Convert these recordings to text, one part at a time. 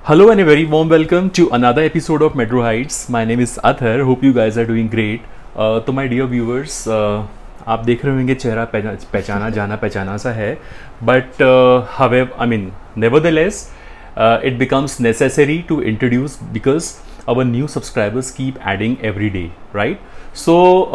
Hello and a very warm welcome to another episode of Metro Heights. My name is Athar. Hope you guys are doing great. तो my dear viewers, आप देख रहे होंगे चेहरा पहचाना जाना पहचाना सा है, but however, I mean, nevertheless, it becomes necessary to introduce because our new subscribers keep adding every day, right? So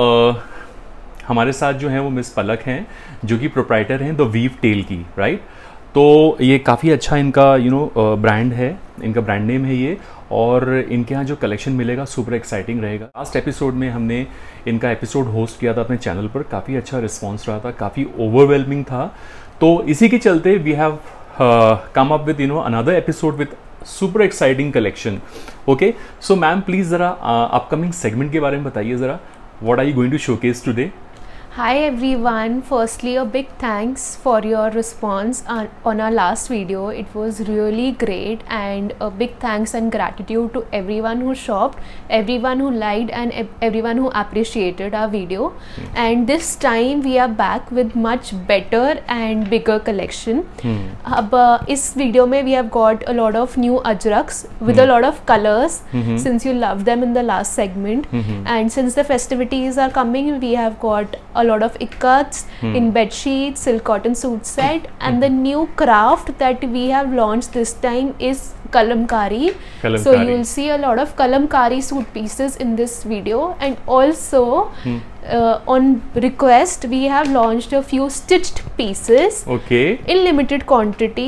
हमारे साथ जो हैं वो मिस पलक हैं, जो कि प्रोप्राइटर हैं द वीव टेल की, राइट? तो ये काफ़ी अच्छा इनका ब्रांड है, इनका ब्रांड नेम है ये, और इनके यहाँ जो कलेक्शन मिलेगा सुपर एक्साइटिंग रहेगा। लास्ट एपिसोड में हमने इनका एपिसोड होस्ट किया था अपने चैनल पर, काफ़ी अच्छा रिस्पांस रहा था, काफ़ी ओवरवेलमिंग था। तो इसी के चलते we have come up with another episode with super exciting collection. Okay, so ma'am please ज़रा अपकमिंग सेगमेंट के बारे में बताइए ज़रा, what are you going to showcase today? Hi everyone, firstly a big thanks for your response on our last video. It was really great, and a big thanks and gratitude to everyone who shopped, everyone who liked and everyone who appreciated our video. And this time we are back with much better and bigger collection. अब इस video में we have got a lot of new ajraks with a lot of colors, since you loved them in the last segment. And since the festivities are coming, we have got a lot of ikkats in bed sheets, silk cotton suit set, and the new craft that we have launched this time is kalamkari. So you will see a lot of kalamkari suit pieces in this video, and also on request we have launched a few stitched pieces, in limited quantity.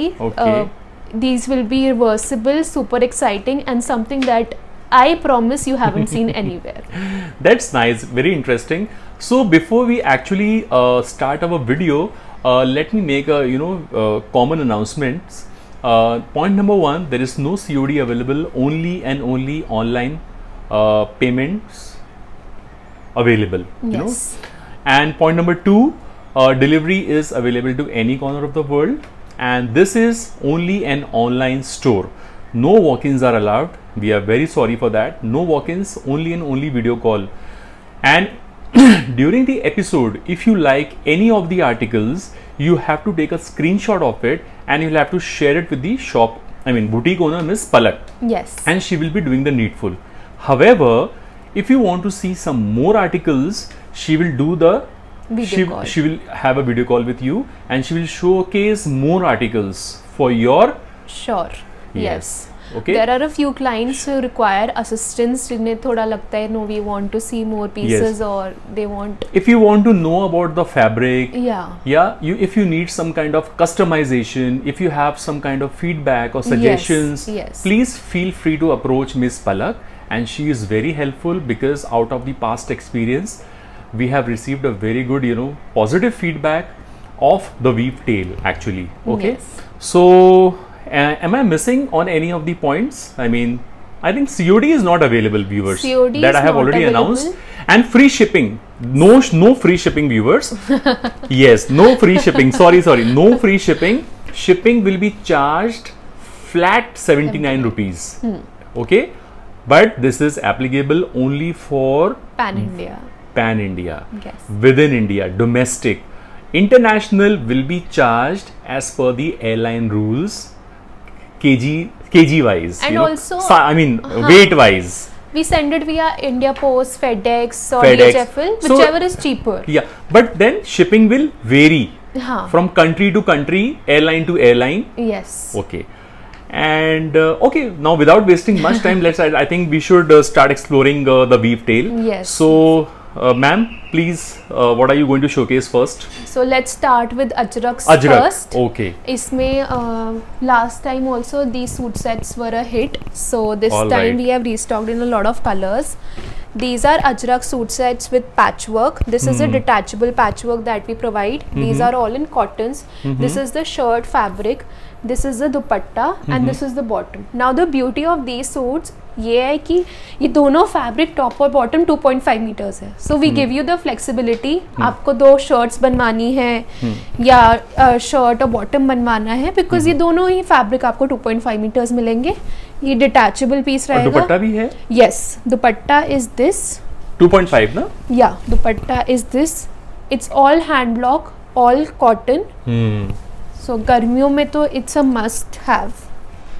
These will be reversible, super exciting, and something that I promise you haven't seen anywhere. That's nice, very interesting. So before we actually start our video, let me make a common announcements. Point number one, there is no COD available, only and only online payments available. You know. And point number two, delivery is available to any corner of the world, and this is only an online store. No walk-ins are allowed. We are very sorry for that. No walk-ins, only and only video call. And during the episode, if you like any of the articles, you have to take a screenshot of it and you'll have to share it with the shop, I mean boutique owner, Miss Palak. Yes. And she will be doing the needful. However, if you want to see some more articles, she will do the video call. She will have a video call with you and she will showcase more articles for your... Sure. Yes. Okay. There are a few clients who require assistance, जिन्हें थोड़ा लगता है no, we want to see more pieces, or they want. If you want to know about the fabric, yeah, if you need some kind of customization, if you have some kind of feedback or suggestions, yes. Please feel free to approach Miss Palak, and she is very helpful because out of the past experience, we have received a very good, positive feedback of the Weave Tale actually. Okay, yes. So. Am I missing on any of the points? I mean, I think COD is not available, viewers. COD that I have already announced, and free shipping. No free shipping, viewers. Yes, no free shipping. Sorry, no free shipping. Shipping will be charged flat 79 rupees. Okay, but this is applicable only for Pan India. Pan India. Yes. Within India, domestic. International will be charged as per the airline rules. kg wise, and also I mean weight wise, we send it via India Post, FedEx or DHL, whichever is cheaper. Yeah, but then shipping will vary from country to country, airline to airline. Yes. Okay. And okay, now without wasting much time, I think we should start exploring the Weave Tale. Yes. So ma'am, please, what are you going to showcase first? So let's start with ajraks first. Okay. इसमें last time also these suit sets were a hit. So this time we have restocked in a lot of colors. These are ajrak suit sets with patchwork. This is a detachable patchwork that we provide. These are all in cottons. This is the shirt fabric. This is the dupatta and this is the bottom. Now the beauty of these suits ये है कि ये दोनों fabric top और bottom 2.5 metres है. So we give you the flexibility. आपको दो shirts बनवानी है या शर्ट और बॉटम बनवाना है, बिकॉज ये दोनों ही फैब्रिक आपको 2.5 मीटर्स मिलेंगे. ये डिटैचेबल पीस रहेगा. दुपट्टा भी है? यस, दुपट्टा इज दिस 2.5 ना? या dupatta is this. It's all hand block, all cotton. So गर्मियों में तो it's a must have.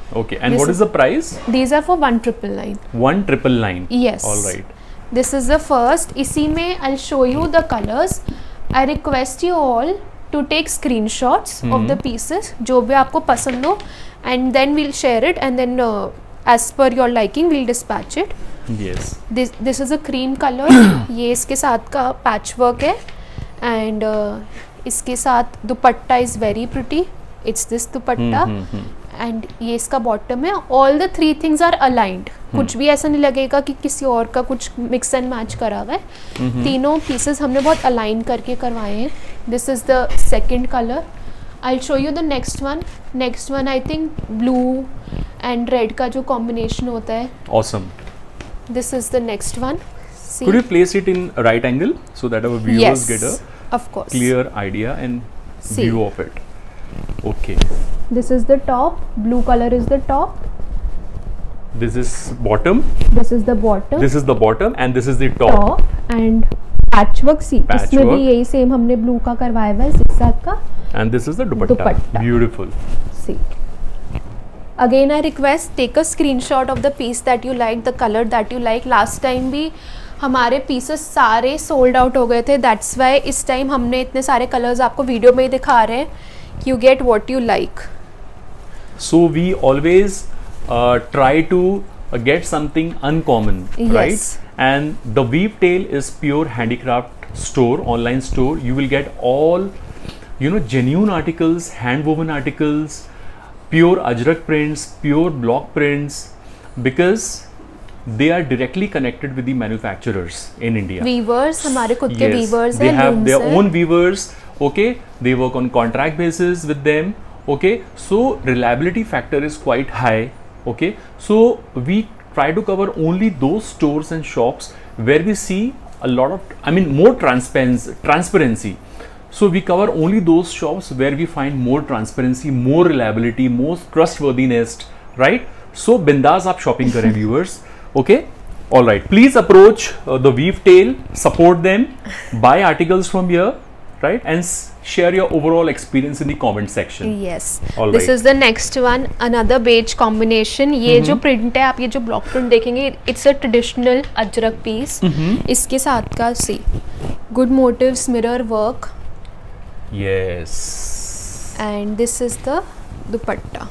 Okay, and what is the price? These are for 1999. 1999. Yes. All right. This is the first. इसी में I'll show you the colors. I request you all to take screenshots of the pieces जो भी आपको पसंद हो, and then we'll share it, and then as per your liking we'll dispatch it. Yes. This is a cream color. ये इसके साथ का patchwork है, and इसके साथ दुपट्टा is very pretty. It's this dupatta, and ये इसका बॉटम है. All the three things are aligned. कुछ भी ऐसा नहीं लगेगा कि किसी और का कुछ मिक्स एंड मैच करा हुआ है. तीनों पीसेस हमने बहुत अलाइन करके करवाए हैं. This is the second colour. I'll show you the next one. Next one I think blue and red का जो combination होता है. Awesome. This is the next one. See? Could you place it in right angle so that our viewers get a of course. clear idea and view of it? Okay. This is the top. Blue color is the top. This is bottom. This is the bottom. This is the bottom and this is the top. Top and patchwork. See, इसमें भी यही same हमने blue का करवाया हुआ है zigzag का. And this is the dupatta. Beautiful. See. Again I request take a screenshot of the piece that you like, the color that you like. Last time भी हमारे pieces सारे sold out हो गए थे. That's why इस time हमने इतने सारे colors आपको video में ही दिखा रहे हैं. You get what you like. So we always try to get something uncommon, right? And the Weave Tale is pure handicraft store, online store. You will get all, you know, genuine articles, hand woven articles, pure ajrak prints, pure block prints, because they are directly connected with the manufacturers in India. Weavers, हमारे खुद के weavers they have their own weavers. Okay, they work on contract basis with them. Okay, so reliability factor is quite high. Okay, so we try to cover only those stores and shops where we see a lot of, I mean, more transparency. So we cover only those shops where we find more transparency, more reliability, more trustworthiness, right? So bindas aap shopping kare viewers. Okay, all right, please approach the Weave Tale, support them, buy articles from here, right, and share your overall experience in the comment section. Yes. All this is the next one, another beige combination. ये जो print है, आप ये जो block print देखेंगे, it's a traditional Ajrak piece. इसके साथ का see, good motifs, mirror work. Yes. And this is the dupatta.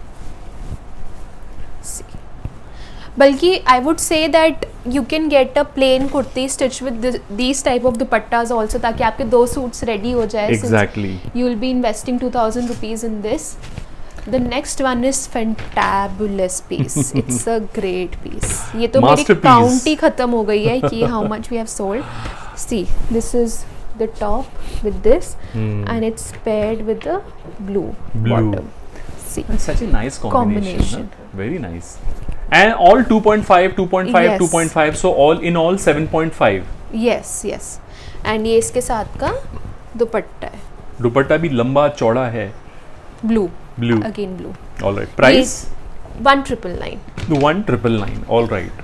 See. बल्कि I would say that you can get a plain kurti stitched with these type of dupattas also, ताकि आपके दो suits ready हो जाए. Exactly. You will be investing 2000 rupees in this. The next one is fantabulous piece. It's a great piece. ये तो मेरी count ही खत्म हो गई है कि how much we have sold. See, this is the top with this, and it's paired with the blue bottom. See, it's such a nice combination. Very nice. And all 2.5, 2.5, yes. 2.5. So all in all 7.5. Yes, yes. And ये इसके साथ का दुपट्टा है. दुपट्टा भी लंबा चौड़ा है. Blue. Blue. Again blue. All right. Price? 1999. 1999. All right.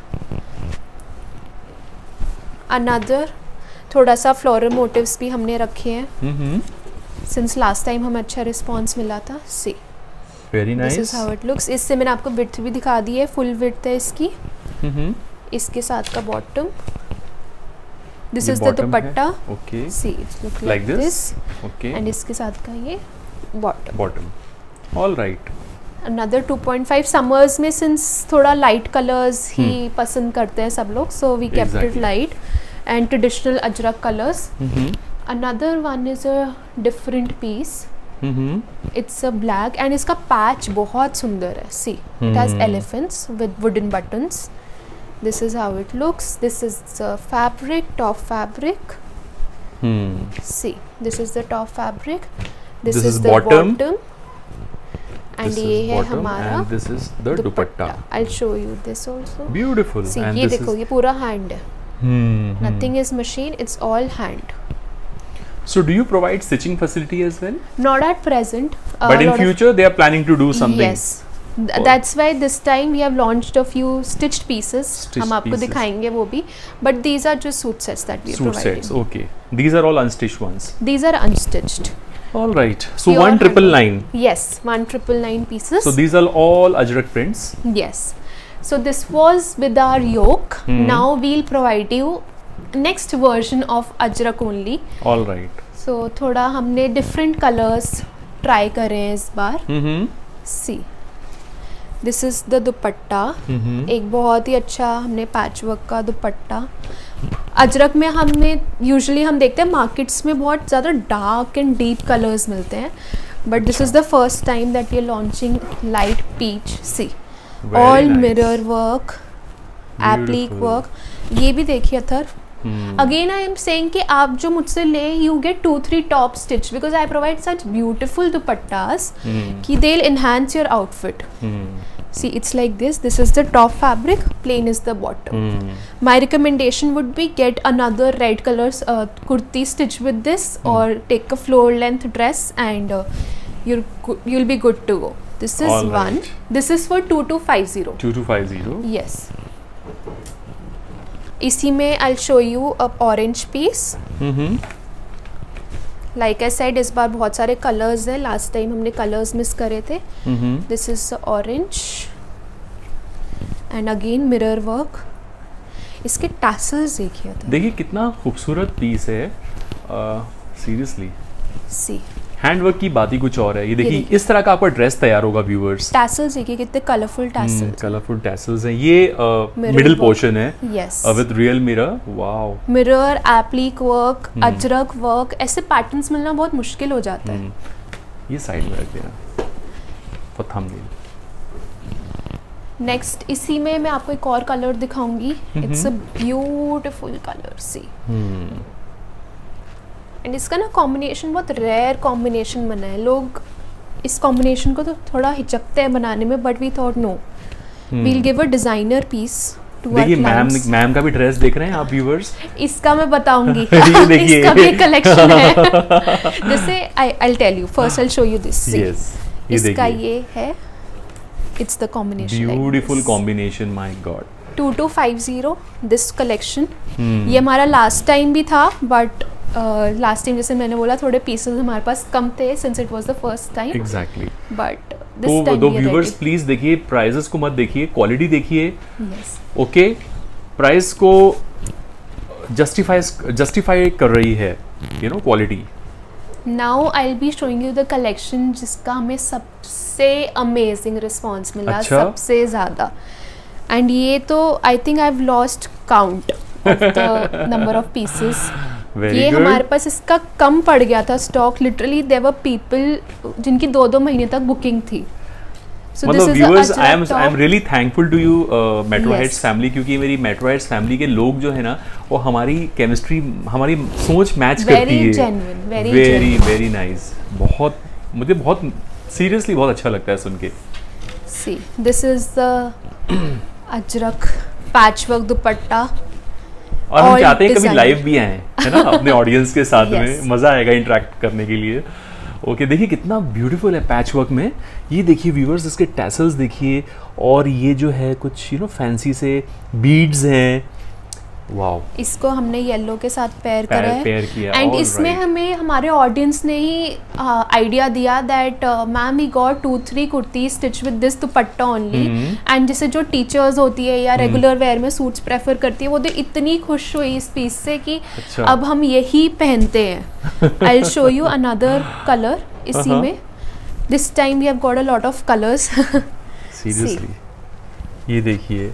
Another थोड़ा सा floral motifs भी हमने रखे हैं. Since last time हमें अच्छा response मिला था. See. Very nice. This is how it looks. इससे मैंने आपको width भी दिखा दी है. Full width है इसकी. इसके साथ का bottom. This is the dupatta. Okay. See, it looks like this. Okay. And इसके साथ का ये bottom. Bottom. All right. Another 2.5. Summers में since थोड़ा light colors ही पसंद करते हैं सब लोग. So we kept it light and traditional ajrak colors. Another one is a different piece. It's a black and इसका patch बहुत सुंदर है. See, it has elephants with wooden buttons. This is how it looks. This is the fabric, top fabric. See, this is the top fabric. This is the bottom. And ये है हमारा. And this is the dupatta. I'll show you this also. Beautiful. See, ये देखो, ये पूरा hand है. Nothing is machine. It's all hand. So do you provide stitching facility as well? Not at present. But in future they are planning to do something. Yes. That's why this time we have launched a few stitched pieces. हम आपको दिखाएंगे वो भी. But these are just suit sets that we are providing. Suit sets, okay. These are all unstitched ones. These are unstitched. All right. So Pure 1999. Yes, 1999 pieces. So these are all Ajrak prints. Yes. So this was with our yoke. Now we'll provide you next version of Ajrak only. All right. So थोड़ा हमने different colors try करे इस बार. See. This is the दुपट्टा. एक बहुत ही अच्छा हमने patch work का दुपट्टा. अजरक में हमने यूजुअली हम देखते हैं मार्केट्स में बहुत ज़्यादा डार्क एंड डीप कलर्स मिलते हैं, but this is the first time that we are launching light peach. See all mirror work, applique work. ये भी देखिए other. Again I am saying कि आप जो मुझसे ले you get 2-3 top stitch because I provide such beautiful dupattas कि they will enhance your outfit. See, it's like this. This is the top fabric, plain is the bottom. My recommendation would be get another red colors kurti stitch with this, or take a floor length dress, and you'll be good to go. This is All one. right. This is for 2250. 2250. Yes. इसी में I'll show you a orange piece. Like I said, इस बार बहुत सारे colours हैं. Last time हमने colours miss करे थे. This is orange and again mirror work. इसके टैसल्स देखिए. देखिए कितना खूबसूरत पीस है. सीरियसली सी हैंडवर्क की बात ही कुछ और है. ये देखिए इस तरह का आपका ड्रेस तैयार होगा व्यूअर्स. टैसल्स देखिए कितने कलरफुल टैसल्स. कलरफुल टैसल्स हैं. ये मिडिल पोर्शन है. Yes. With real mirror. Wow. Mirror, applique work, ajrak work, ऐसे पैटर्न्स मिलना बहुत मुश्किल हो जाता है. ये साइड में रख देना फॉर थंबनेल. नेक्स्ट इसी में मैं आपको एक और कलर दिखाऊंगी. It's a beautiful colour. See and इसका ना कॉम्बिनेशन बहुत रेयर कॉम्बिनेशन बना है. लोग इस कॉम्बिनेशन को तो थोड़ा हिचकते हैं बनाने में, but we thought no we'll give a designer piece to our clients. Ma'am का भी ड्रेस देख रहे हैं आप व्यूअर्स. इसका मैं बताऊंगी. देखिए इसका भी कलेक्शन है. जैसे I will tell you first. I will show you this. Yes. इसका ये है. It's the combination. Beautiful combination. My god. 2250 this collection. ये हमारा लास्ट टाइम भी था, बट लास्ट टाइम जैसे मैंने बोला थोड़े पीसेस हमारे पास कम थे since it was the first time. Exactly. But this time तो व्यूअर्स प्लीज देखिए, प्राइसेस को मत देखिए, क्वालिटी देखिए. यस. ओके. प्राइस को जस्टिफाई कर रही है you know quality. Now I will be showing you the collection जिसका हमें सबसे अमेजिंग रिस्पॉन्स मिला. अच्छा? सबसे ज़्यादा. एंड ये तो I think I have lost count of the number of pieces. ये हमारे पास इसका कम पड़ गया था stock. Literally there were people जिनकी 2-2 महीने तक बुकिंग थी. So मतलब viewers I am really thankful to you metro Heights family, क्योंकि मेरी मेट्रो हाइट्स फैमिली के लोग जो है ना वो हमारी केमिस्ट्री, हमारी सोच मैच करती है. Very very nice. बहुत मुझे बहुत सीरियसली बहुत अच्छा लगता है सुन के. See this is the Ajrak patchwork dupatta. और हम चाहते हैं कभी लाइव भी आए है ना अपने ऑडियंस के साथ. में मजा आएगा इंटरेक्ट करने के लिए. ओके. देखिए कितना ब्यूटीफुल है पैच वर्क में. ये देखिए व्यूअर्स इसके टैसल्स देखिए, और ये जो है कुछ यू नो फैंसी से बीड्स हैं. वाओ. इसको हमने येलो के साथ पेयर करा है. एंड इसमें हमें हमारे ऑडियंस ने ही आइडिया दिया that ma'am we got 2-3 kurti stitch with this dupatta only. And जैसे जो टीचर्स होती है या रेगुलर वेयर में सूट्स प्रेफर करती है, वो तो इतनी खुश हुई इस पीस से कि अब हम यही पहनते हैं. I will show you another colour इसी में. This time we have got a lot of colours. Seriously ये देखिए.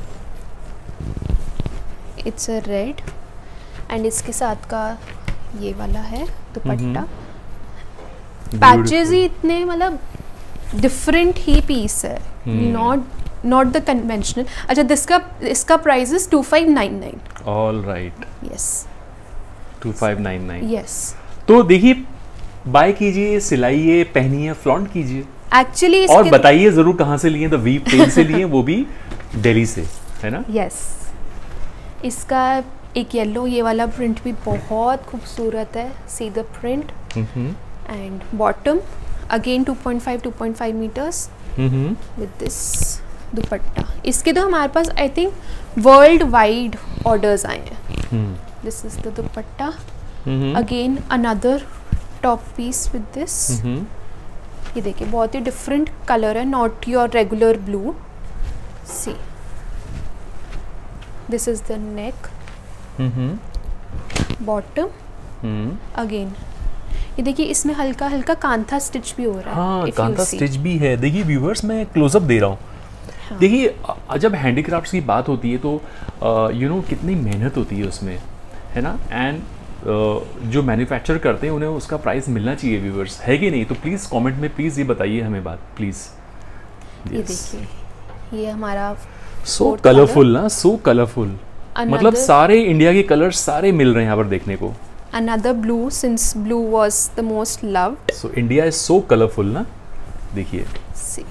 इट्स अ रेड एंड इसके साथ का ये वाला है दुपट्टा. पैचेस ही इतने मतलब डिफरेंट ही पीस है. Not the conventional. अच्छा इसका price is 2599. All right. Yes 2599. Yes. तो देखिए बाय कीजिए, सिलाइए, पहनिए, फ्लॉन्ट कीजिए. एक्चुअली और बताइए जरूर कहाँ से लिए. द वीव पेन से लिए, वो भी दिल्ली से, है ना. यस. इसका एक येलो ये वाला प्रिंट भी बहुत खूबसूरत है. See the print. And bottom again 2.5 metres with this dupatta. इसके तो हमारे पास I think world wide orders आए हैं. This is the dupatta. Again another top piece with this. ये देखिए बहुत ही डिफरेंट कलर है, not your regular blue. See this is the neck, bottom again. ये देखिए इसमें हल्का हल्का कांथा स्टिच भी हो रहा है। हाँ, कांथा स्टिच भी है। देखिए व्यूवर्स, मैं क्लोजअप दे रहा हूँ। हाँ। देखिए जब हैंडीक्राफ्ट्स की बात होती है तो कितनी मेहनत होती है उसमें, है ना। एंड जो मैन्युफैक्चर करते हैं उन्हें उसका प्राइस मिलना चाहिए व्यूवर्स, है कि नहीं। तो प्लीज़ कमेंट में प्लीज़ ये बताइए हमें बात, प्लीज़। ये देखिए ये हमारा सो कलरफुल ना, सो कलरफुल। मतलब सारे इंडिया के कलर्स सारे मिल रहे हैं यहाँ पर देखने को। Another blue, since blue was the most loved. So India is so colorful ना, देखिए। See,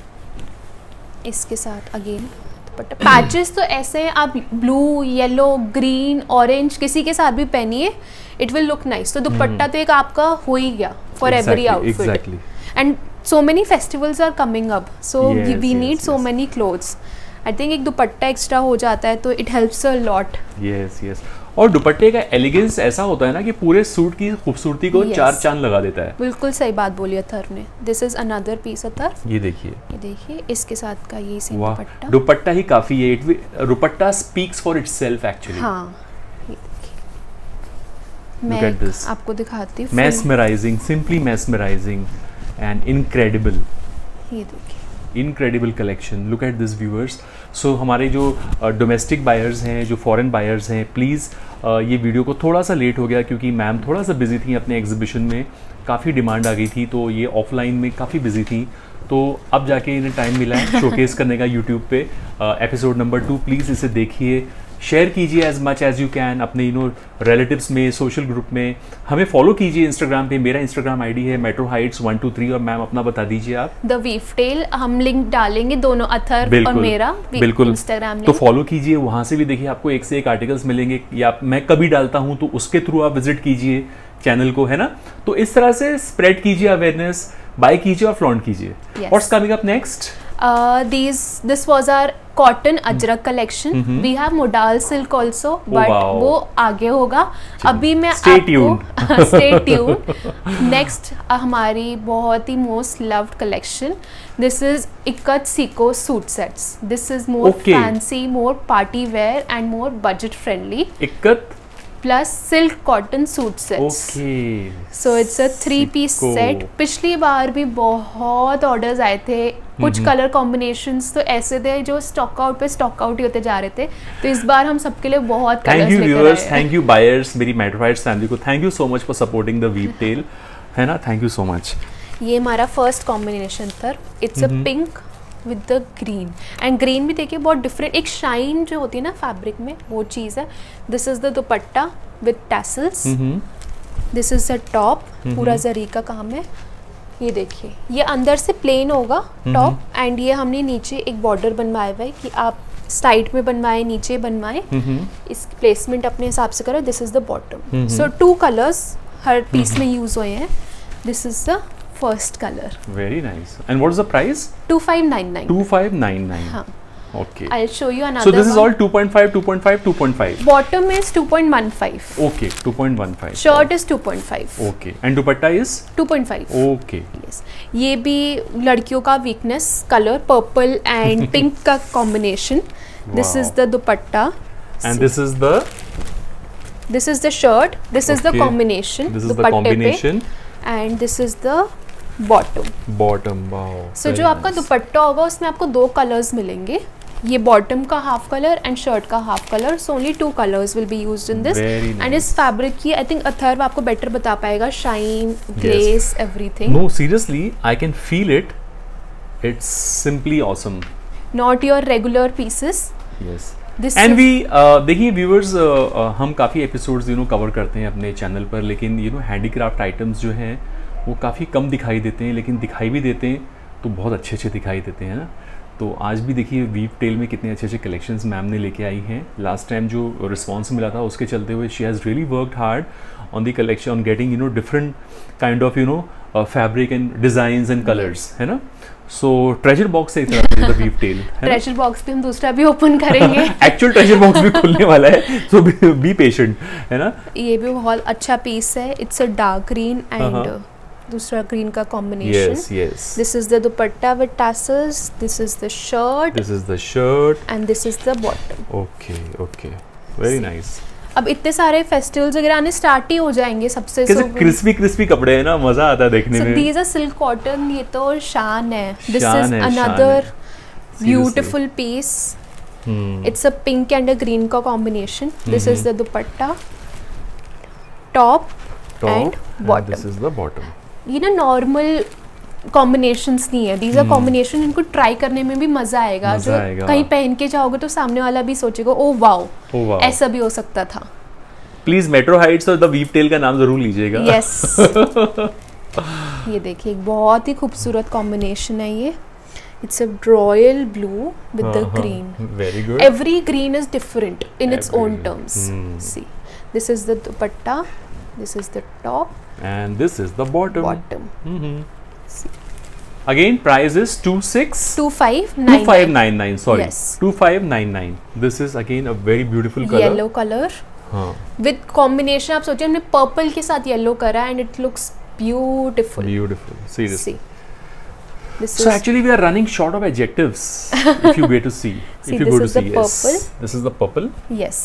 इसके साथ अगेन दुपट्टा पैचेस तो ऐसे हैं, आप ब्लू, येलो, ग्रीन, ऑरेंज किसी के साथ भी पहनिए, इट विल लुक नाइस। तो दुपट्टा तो एक आपका हो ही गया for every outfit. And so many festivals are coming up, so we need so many clothes. I think एक दुपट्टा एक्स्ट्रा हो जाता है तो it helps a lot. Yes yes. और दुपट्टे का एलिगेंस ऐसा होता है ना कि पूरे सूट की खूबसूरती को चार चांद लगा देता है। बिल्कुल सही बात बोली अथर ने। This is another piece Athar. ये देखिए इसके साथ का ये सेम दुपट्टा। दुपट्टा ही काफी है। Dupatta speaks for itself actually. हाँ, ये देखिए मैं आपको दिखाती हूँ। Mesmerising, simply mesmerising and incredible. ये देखिए incredible collection, look at this viewers. So हमारे जो डोमेस्टिक बायर्स हैं, जो फॉरेन बायर्स हैं, प्लीज़ ये वीडियो को थोड़ा सा लेट हो गया क्योंकि मैम थोड़ा सा बिजी थी अपने एग्जीबिशन में, काफ़ी डिमांड आ गई थी तो ये ऑफलाइन में काफ़ी बिजी थी, तो अब जाके इन्हें टाइम मिला है शोकेस करने का यूट्यूब पे। एपिसोड नंबर 2 प्लीज़ इसे देखिए, शेयर कीजिए as much as you can अपने रिलेटिव्स में, सोशल ग्रुप में। हमें फॉलो कीजिए इंस्टाग्राम पे, मेरा इंस्टाग्राम आईडी है मेट्रो हाइट्स 123। और मैम अपना बता दीजिए आप। द वीव टेल, हम लिंक डालेंगे दोनों, अथर और मेरा बिल्कुल इंस्टाग्राम तो फॉलो कीजिए, वहाँ से भी देखिए आपको एक से एक आर्टिकल्स मिलेंगे, या मैं कभी डालता हूँ तो उसके थ्रू आप विजिट कीजिए चैनल को, है ना। तो इस तरह से स्प्रेड कीजिए अवेयरनेस, बाय कीजिए और फ्लॉन्ट कीजिए। What's coming up next? This was our cotton Ajrak collection. We have modal silk also, but वो आगे होगा। अभी मैं आपको stay tuned. Next हमारी बहुत ही most loved collection. This is ikat सीको suit sets. This is more fancy, more party wear and more budget friendly. Ikat plus silk cotton suit sets. Okay. So it's a 3-piece set. पिछली बार भी बहुत orders आए थे, कुछ कलर कॉम्बिनेशंस तो ऐसे थे जो स्टॉक आउट पे स्टॉक आउट ही होते जा रहे थे, तो इस बार हम सबके लिए बहुत कलर्स लेकर आए हैं। Thank you viewers, thank you buyers, मेरी मेट्रो हाइट्स फैमिली को thank you so much for supporting the weave Tale, है ना। Thank you so much. ये हमारा फर्स्ट कॉम्बिनेशन था, it's a pink with the green, and green भी देखिए बहुत डिफरेंट, एक शाइन जो होती है ना फैब्रिक में, वो चीज़ है। This is the dupatta with tassels, this is the top, पूरा जरी का काम है। ये देखिए ये अंदर से प्लेन होगा टॉप, एंड ये हमने नीचे एक बॉर्डर बनवाया हुआ है कि आप साइड में बनवाए, नीचे बनवाए, इस प्लेसमेंट अपने हिसाब से करो। This is the bottom. So 2 colours हर पीस में यूज हुए हैं। This is the first color. Very nice. And what is the price? 2599. 2599. हाँ. Okay. I'll show you another. So this is all 2.5, 2.5, 2.5. Bottom is 2.15. Okay, 2.15. Shirt is 2.5. Okay. And dupatta is 2.5. Okay. Yes. ये भी लड़कियों का weakness color, purple and pink का combination. This is the dupatta. And this is the. This is the shirt. This is the combination. This is the combination. And this is the bottom. Wow. So जो आपका दुपट्टा होगा उसमें आपको 2 colours मिलेंगे, ये bottom का half colour and shirt का half colour. So only 2 colours will be used in this. And इस फैब्रिक की आई थिंक अथर्व आपको बेटर बता पाएगा, shine, glaze, everything. No seriously I can feel it, it's simply awesome, not your regular pieces. Yes. And we देखिए viewers, हम काफ़ी episodes cover करते हैं अपने चैनल पर, लेकिन हैंडीक्राफ्ट आइटम्स जो हैं वो काफ़ी कम दिखाई देते हैं, लेकिन दिखाई भी देते हैं तो बहुत अच्छे अच्छे दिखाई देते हैं ना। तो आज भी देखिए वीव टेल में कितने अच्छे अच्छे कलेक्शंस मैम ने लेके आई हैं। लास्ट टाइम जो रिस्पॉन्स मिला था उसके चलते हुए she has really worked hard on the collection, on getting different kind of fabric and designs and colours, है ना. सो ट्रेजर बॉक्स है एक तरह से वीव टेल. ट्रेजर बॉक्स भी हम दूसरा भी ओपन करेंगे. एक्चुअल ट्रेजर बॉक्स भी खुलने वाला है, सो बी पेशेंट, है ना. ये भी बहुत अच्छा पीस है. It's a dark green and दूसरा ग्रीन का combination. Yes yes. This is the dupatta with tassels, this is the shirt, this is the shirt and this is the bottom. Okay okay, very nice. अब इतने सारे festivals वगैरह आने start ही हो जाएंगे सबसे. कैसे क्रिस्पी क्रिस्पी कपड़े हैं ना, मजा आता है देखने में. These are silk cotton. ये तो शान है. दिस शान इज है, another Shaan beautiful piece. It's a pink and a green का combination. This is the dupatta, top and bottom. This is the bottom. ये ना नॉर्मल कॉम्बिनेशंस नहीं है. These are combination. इनको ट्राई करने में भी मजा आएगा. जो कहीं पहन के जाओगे तो सामने वाला भी सोचेगा ओ वाओ, ऐसा भी हो सकता था. प्लीज मेट्रो हाइट्स और द वीव टेल का नाम जरूर लीजिएगा. यस. ये देखिए एक बहुत ही खूबसूरत कॉम्बिनेशन है ये. It's a royal blue with the green. Very good. Every green is different in its own terms. See, this is the dupatta, this is the top, and this is the bottom. See. Again price is 2599. 2599. Sorry, Yes. 2599. This is again a very beautiful color. Yellow color. हाँ. With combination आप सोचिए हमने purple के साथ yellow करा and it looks beautiful. Beautiful. Seriously. See. This So is actually we are running short of adjectives if you get to see. See, if you this go to is see. the purple. Yes. This is the purple. yes.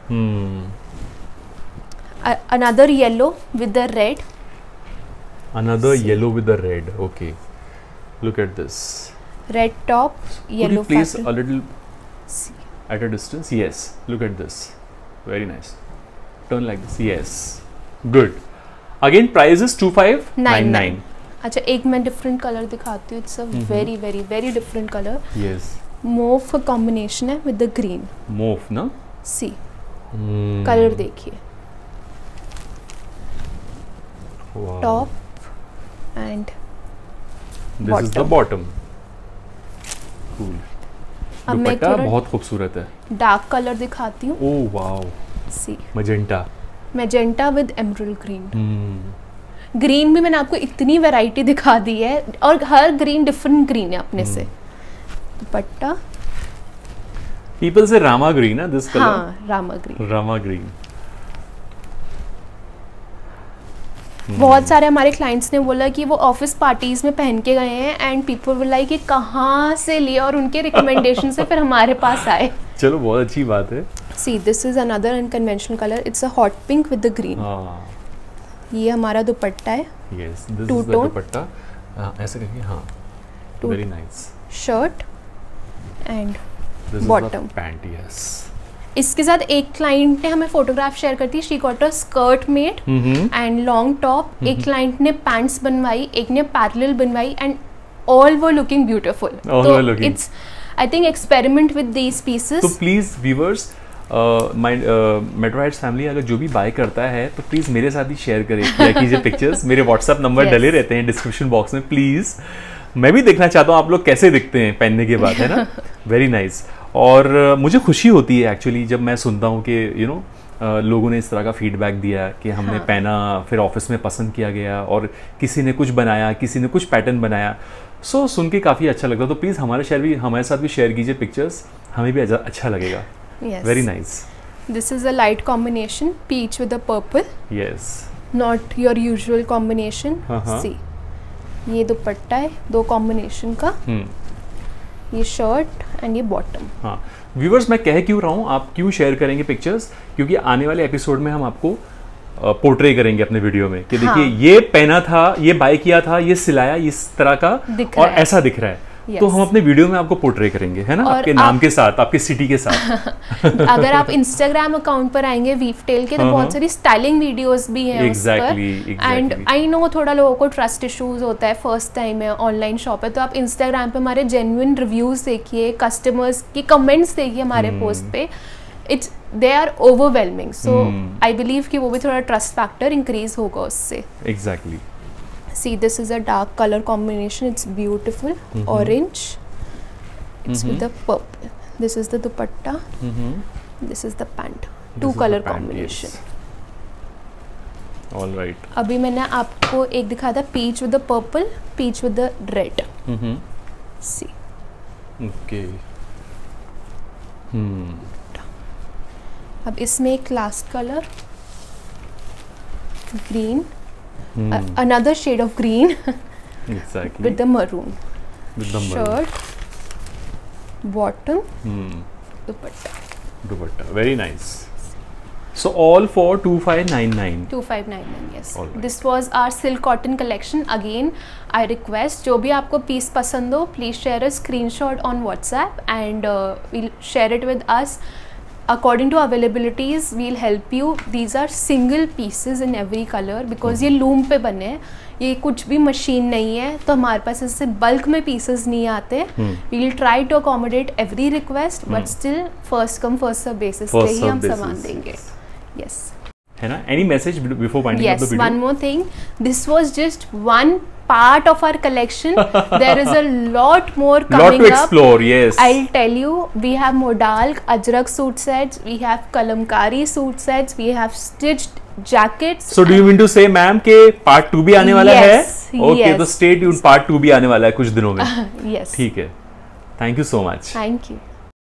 Another yellow with the red. Another yellow with the red. Okay. Look at this. Red top, yellow Could you place fabric. a little See. at a distance? Yes. Look at this. Very nice. Turn like this. Yes. Good. Again, price is 2599. अच्छा एक मैं different colour दिखाती हूँ. It's a very very very different colour. Yes. Mauve का combination है with the green. Mauve, no? See, colour देखिए. Wow. Top and This is the bottom. Cool. अब मैं दुपट्टा थोड़ा बहुत खूबसूरत है. डार्क कलर दिखाती हूँ. Oh wow. See, Magenta. Magenta with emerald green. Green भी मैंने आपको इतनी वैरायटी दिखा दी है और हर ग्रीन डिफरेंट ग्रीन है अपने से. दुपट्टा, People say Rama green, ना this color. हाँ रामा ग्रीन. Rama green. बहुत सारे हमारे क्लाइंट्स ने बोला कि वो ऑफिस पार्टीज में पहन के गए हैं एंड पीपल विल लाइक कि कहाँ से लिए और उनके रिकमेंडेशन से फिर हमारे पास आए. चलो बहुत अच्छी बात है. See, this is another unconventional colour. It's a hot pink with the green. हाँ. ये हमारा दुपट्टा है. Yes. This Two is the tone. दुपट्टा. ऐसे करके हाँ. Two- Very nice. Shirt and This is Bottom. the pant. Yes. इसके साथ एक क्लाइंट ने हमें फोटोग्राफ शेयर कर दी. She got a skirt made and long top. एक क्लाइंट ने पैंट्स बनवाई, एक ने पैरेलल बनवाई and all were looking beautiful. All were looking. It's I think experiment with these pieces. तो please viewers, my Metro Heights family अगर जो भी बाय करता है तो प्लीज मेरे साथ ही शेयर करें या कीजिए पिक्चर्स. मेरे व्हाट्सएप नंबर Yes. डले रहते हैं डिस्क्रिप्शन बॉक्स में. प्लीज मैं भी देखना चाहता हूँ आप लोग कैसे दिखते हैं पहनने के बाद, है ना. Very nice. और मुझे खुशी होती है एक्चुअली जब मैं सुनता हूँ कि यू नो लोगों ने इस तरह का फीडबैक दिया कि हमने पहना, फिर ऑफिस में पसंद किया गया और किसी ने कुछ बनाया, किसी ने कुछ पैटर्न बनाया. सो सुन के काफ़ी अच्छा लगता. तो प्लीज़ हमारे साथ भी शेयर कीजिए पिक्चर्स, हमें भी अच्छा लगेगा. Very nice. This is a light combination, peach with the purple. Yes. Not your usual combination. हाँ. सी, ये दुपट्टा है दो कॉम्बिनेशन का. ये शर्ट एंड ये बॉटम. हाँ व्यूवर्स, मैं कह क्यों रहा हूँ, आप क्यों शेयर करेंगे पिक्चर्स, क्योंकि आने वाले एपिसोड में हम आपको पोर्ट्रे करेंगे अपने वीडियो में कि देखिए ये पहना था, ये बाय किया था, ये सिलाया इस तरह का और ऐसा दिख रहा है. तो हम अपने वीडियो में आपको पोर्ट्रे करेंगे, है ना, आपके नाम के साथ, आपके सिटी के साथ. अगर आप इंस्टाग्राम अकाउंट पर आएंगे वीव टेल के तो बहुत सारी स्टाइलिंग वीडियोस भी हैं उस पर. एंड आई नो थोड़ा लोगों को ट्रस्ट इश्यूज होता है, फर्स्ट टाइम है, ऑनलाइन शॉप है, तो आप इंस्टाग्राम पे हमारे जेन्युइन रिव्यूज देखिए, कस्टमर्स की कमेंट्स देखिए हमारे पोस्ट पे. It's they are overwhelming. So I believe कि वो भी थोड़ा ट्रस्ट फैक्टर इंक्रीज होगा उससे. Exactly. See, this is a dark color combination. It's beautiful. Orange. It's with the purple. This is the dupatta. This is the pant. Two color combination. All right. अभी मैंने आपको एक दिखाया था peach with the purple, peach with the red. See. Okay. अब इसमें एक last colour green, another shade of green exactly with the maroon. Shirt, bottom, dupatta. Very nice. So all for 2599. 2599, yes. Alright. This was our silk cotton collection. Again, I request जो भी आपको piece पसंद हो, please share a screenshot on WhatsApp and we'll share it with us. According to availabilities, we'll help you. These are single pieces in every color because ये loom पे बने हैं, ये कुछ भी मशीन नहीं है, तो हमारे पास इससे बल्क में पीसेस नहीं आते. We'll try to accommodate every request, but still first come first serve basis पे ही हम सामान देंगे. Yes. है ना? Any message before winding up the video? Yes, one more thing. This was just one part of our collection. There is a lot more coming up. Lot to explore, yes. I'll tell you, we have modal ajrak suit sets, we have kalamkari suit sets, we have stitched jackets. So do you mean to say ma'am के part 2 भी आने वाला है? Okay, yes. तो stay tuned, part 2 भी आने वाला है कुछ दिनों में. Yes. ठीक है. Thank you so much. Thank you.